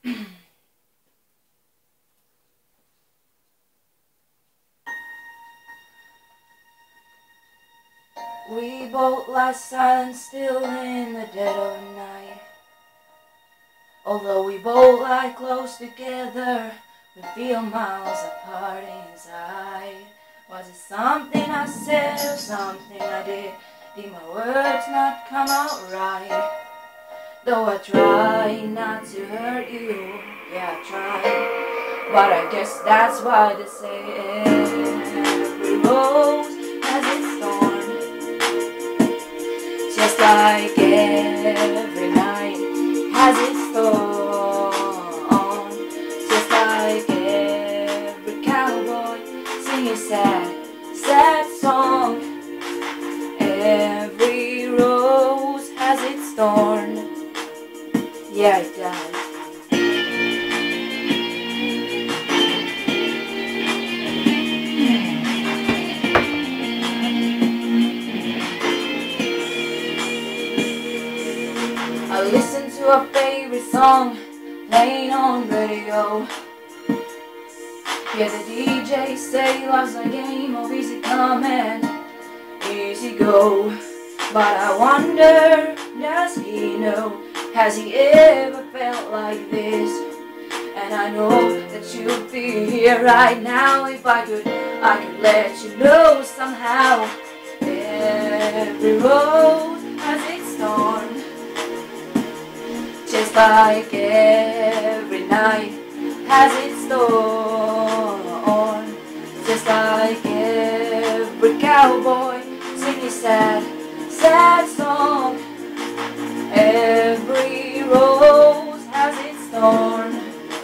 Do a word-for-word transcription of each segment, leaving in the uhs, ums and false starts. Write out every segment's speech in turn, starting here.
We both lie silent still in the dead of night. Although we both lie close together, we feel miles apart inside. Was it something I said or something I did? Did my words not come out right? Though I try not to hurt you, yeah I try, but I guess that's why they say every rose has its thorn. Just like every night has its thorn. Just like every cowboy singing sad, sad song. Every rose has its thorn. Yeah, it does. I listen to a favorite song playing on radio. Yeah, the D J say love's a game of easy come and easy go. But I wonder, does he know? Has he ever felt like this? And I know that you'd be here right now. If I could, I could let you know somehow. Every rose has its thorn. Just like every night has its thorn. Just like every cowboy singing sad, sad song. Every rose has its thorn.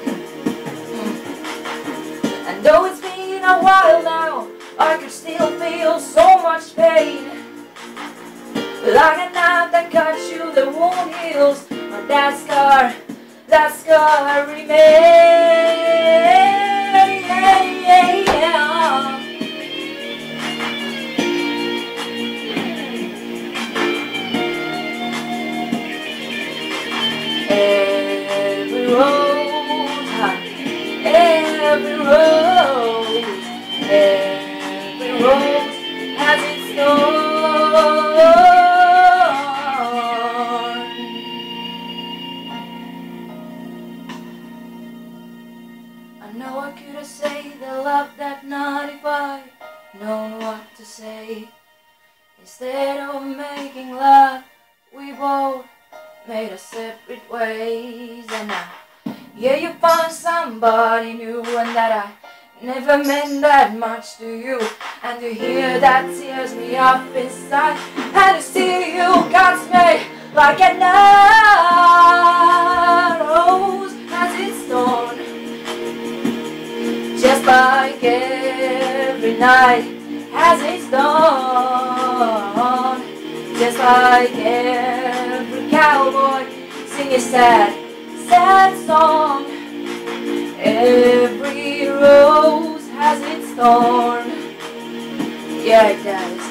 And though it's been a while now, I could still feel so much pain. Like a knife that cuts you, the wound heals, but that scar, that scar remains. Every rose, every rose, every rose has its thorn. I know I could have said the love that night if I known what to say. Instead of making love, we both made us separate ways. And now, yeah, you found somebody new, and that I never meant that much to you. And to hear that tears me up inside, and to see you cuts me like a knife. Rose has its thorn. Just like every night has its dawn. Just like every cowboy singing sad, sad song. Every rose has its thorn. Yeah, it does.